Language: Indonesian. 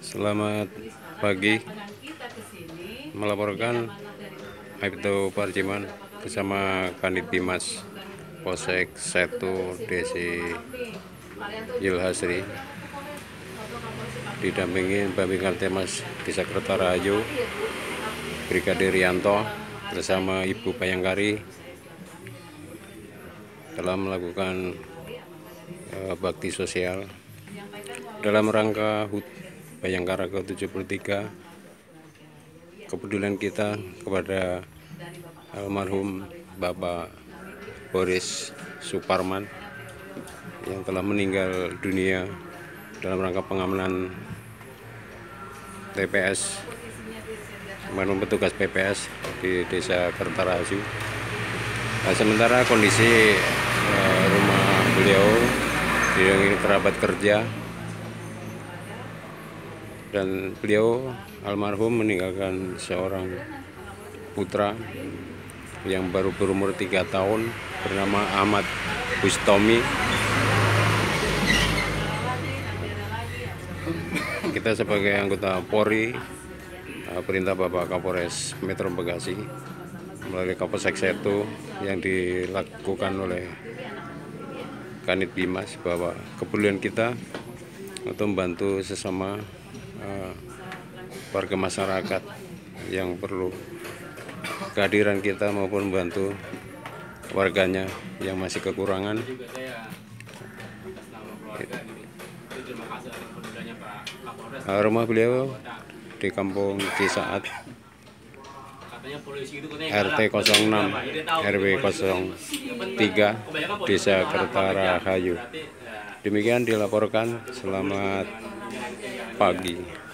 Selamat pagi, melaporkan Aibtu Parjiman bersama Kanit Bimas Polsek 1 Desi Yilhasri didampingi Babin Kamtibmas Desa Kertarahayu Brigadir Rianto bersama Ibu Bayangkari telah melakukan bakti sosial dalam rangka HUT Bayangkara ke-73, kepedulian kita kepada almarhum Bapak Boris Suparman yang telah meninggal dunia dalam rangka pengamanan TPS, petugas PPS di Desa Kertarahayu. Sementara kondisi rumah beliau didampingi kerabat kerja, dan beliau almarhum meninggalkan seorang putra yang baru berumur 3 tahun bernama Ahmad Bustomi. Kita sebagai anggota Polri, perintah Bapak Kapolres Metro Bekasi melalui Kapolsek 1 yang dilakukan oleh Kanit Bimas, bahwa kepedulian kita untuk membantu sesama warga masyarakat yang perlu kehadiran kita maupun membantu warganya yang masih kekurangan. Rumah beliau di Kampung Cisaat, RT 06 RW 03 Desa Kertarahayu. Demikian dilaporkan. Selamat pagi.